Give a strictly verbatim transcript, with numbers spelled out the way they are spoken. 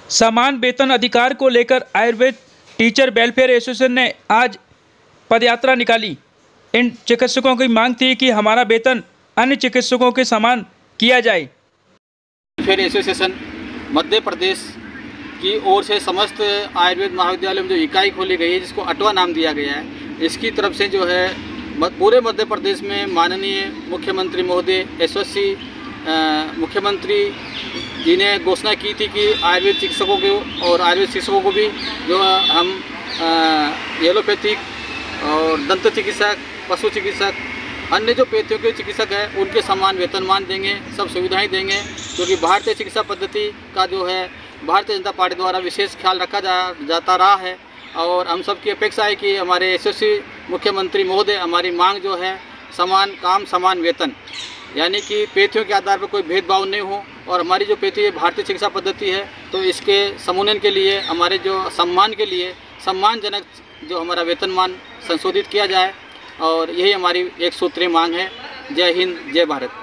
समान वेतन अधिकार को लेकर आयुर्वेद टीचर वेलफेयर एसोसिएशन ने आज पदयात्रा निकाली। इन चिकित्सकों की मांग थी कि हमारा वेतन अन्य चिकित्सकों के समान किया जाए। वेलफेयर एसोसिएशन मध्य प्रदेश की ओर से समस्त आयुर्वेद महाविद्यालय में जो इकाई खोली गई है, जिसको अटवा नाम दिया गया है, इसकी तरफ से जो है पूरे मध्य प्रदेश में माननीय मुख्यमंत्री महोदय यशस्वी मुख्यमंत्री जी ने घोषणा की थी कि आयुर्वेद चिकित्सकों को और आयुर्वेद चिकित्सकों को भी जो हम एलोपैथिक और दंत चिकित्सक, पशु चिकित्सक, अन्य जो पेथियों के चिकित्सक हैं उनके समान वेतनमान देंगे, सब सुविधाएं देंगे। क्योंकि भारतीय चिकित्सा पद्धति का जो है भारतीय जनता पार्टी द्वारा विशेष ख्याल रखा जा जाता रहा है और हम सब की अपेक्षा है कि हमारे यशस्वी मुख्यमंत्री महोदय हमारी मांग जो है समान काम समान वेतन, यानी कि पेथियों के आधार पर कोई भेदभाव नहीं हो और हमारी जो पेथी भारतीय चिकित्सा पद्धति है तो इसके समूलन के लिए हमारे जो सम्मान के लिए सम्मानजनक जो हमारा वेतनमान संशोधित किया जाए और यही हमारी एक सूत्रीय मांग है। जय हिंद, जय भारत।